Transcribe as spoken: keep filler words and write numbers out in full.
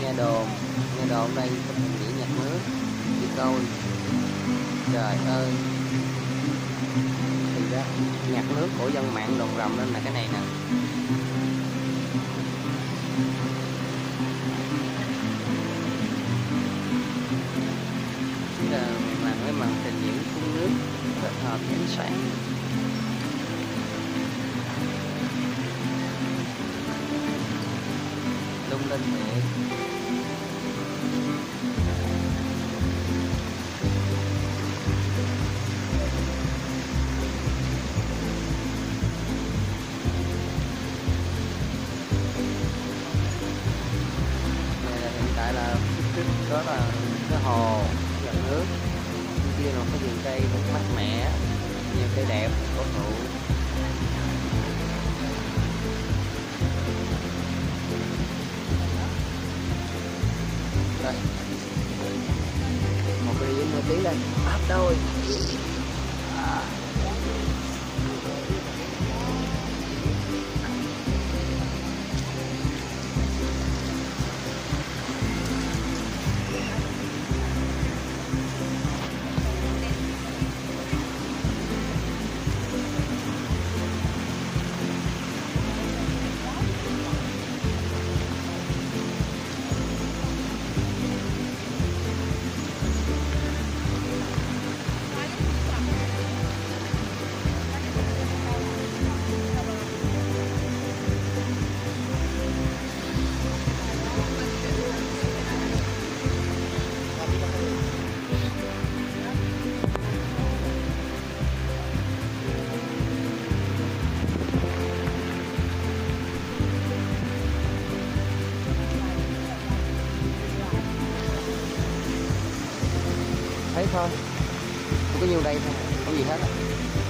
nghe đồn nghe đồn đây có một nghỉ nhặt nước đi coi. Trời ơi, thì ra nhặt nước của dân mạng đồn rầm lên là cái này nè. Chỉ là làm cái màn trình diễn phun nước kết hợp với ánh sáng. Lung linh thiệt. Này là hiện tại là trước đó là cái hồ gần nước, bên kia là cái vườn cây cũng mát mẻ, nhiều cây đẹp cổ thụ. Đây, một cái điểm nổi tiếng đây, áp đôi. À. Thấy thôi, không có nhiêu đây thôi, không gì hết á.